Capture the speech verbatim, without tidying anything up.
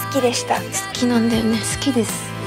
好きでした。 好きなんだよね。好きです。